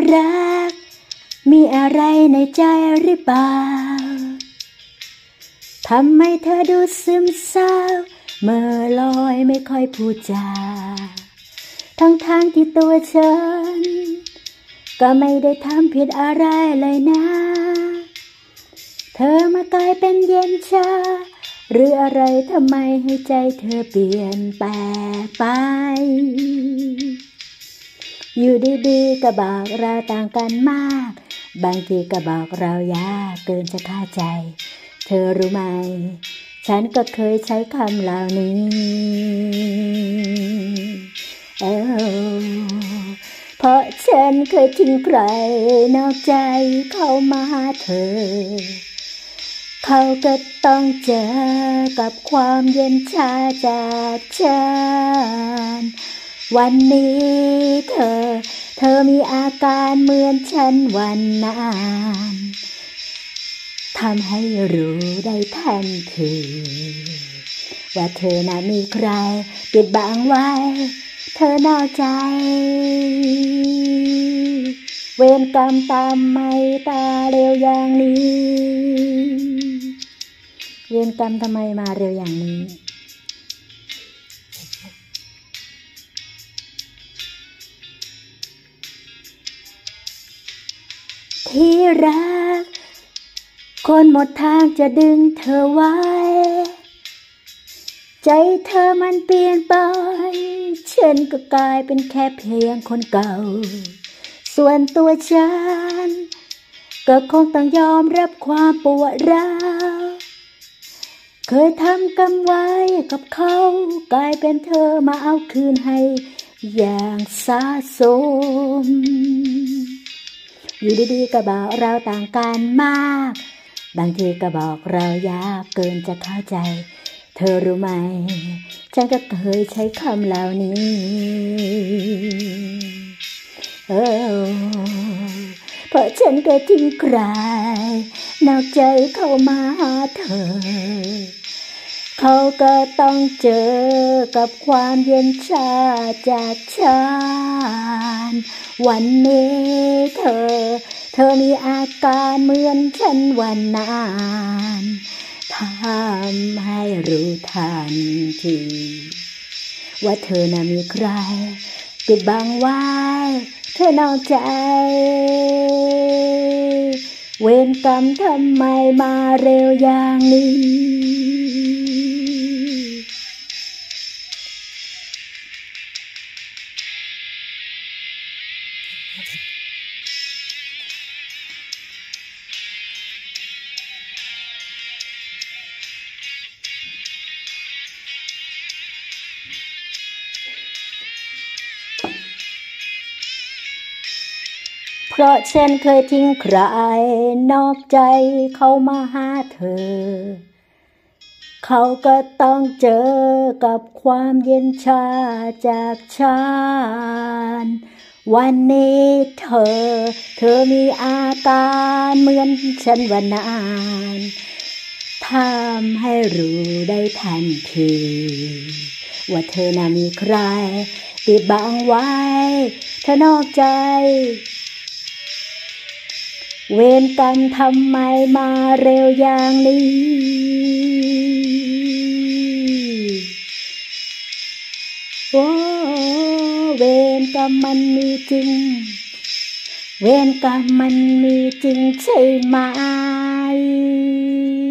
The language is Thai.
รักมีอะไรในใจหรือเปล่าทำไมเธอดูซึมเศร้าเมื่อลอยไม่ค่อยพูดจาทั้งที่ตัวฉันก็ไม่ได้ทำผิดอะไรเลยนะเธอมากลายเป็นเย็นชาหรืออะไรทำไมให้ใจเธอเปลี่ยนแปลงไปอยู่ดีๆก็บอกเราต่างกันมากบางทีก็บอกเรายากเกินจะเข้าใจเธอรู้ไหมฉันก็เคยใช้คำเหล่านี้เพราะฉันเคยทิ้งใครนอกใจเข้ามาหาเธอเขาก็ต้องเจอกับความเย็นชาจากฉันวันนี้เธอมีอาการเหมือนฉันวันนั้นทำให้รู้ได้ทันทีว่าเธอน่ะมีใครปิดบังไว้เธอนอกใจเวรกรรมตามไม่ตาเร็วอย่างนี้เวรกรรมทำไมมาเร็วอย่างนี้ที่รักคนหมดทางจะดึงเธอไว้ใจเธอมันเปลี่ยนไปฉันก็กลายเป็นแค่เพียงคนเก่าส่วนตัวฉันก็คงต้องยอมรับความปวดร้าวเคยทำกรรมไว้กับเขากลายเป็นเธอมาเอาคืนให้อย่างสะสมอยู่ดีๆก็บอกเราต่างกันมากบางทีก็บอกเรายากเกินจะเข้าใจเธอรู้ไหมฉันก็เคยใช้คำเหล่านี้เพราะฉันก็ทิ้งใครนอกใจเข้ามาหาเธอเขาก็ต้องเจอกับความเย็นชาจากฉันวันนี้เธอมีอาการเหมือนฉันวันนั้นทำให้รู้ทันทีว่าเธอน่ะมีใครปิดบังไว้เธอนอกใจเวรกรรมทำไมมาเร็วอย่างนี้เพราะฉันเคยทิ้งใครนอกใจเข้ามาหาเธอเขาก็ต้องเจอกับความเย็นชาจากฉันวันนี้เธอมีอาการเหมือนฉันวันนั้นทำให้รู้ได้ทันทีว่าเธอน่ะมีใครปิดบังไว้เธอนอกใจเวรกรรมทำไมมาเร็วอย่างนี้โอ้เวรกรรมมันมีจริงเวรกรรมมันมีจริงใช่ไหม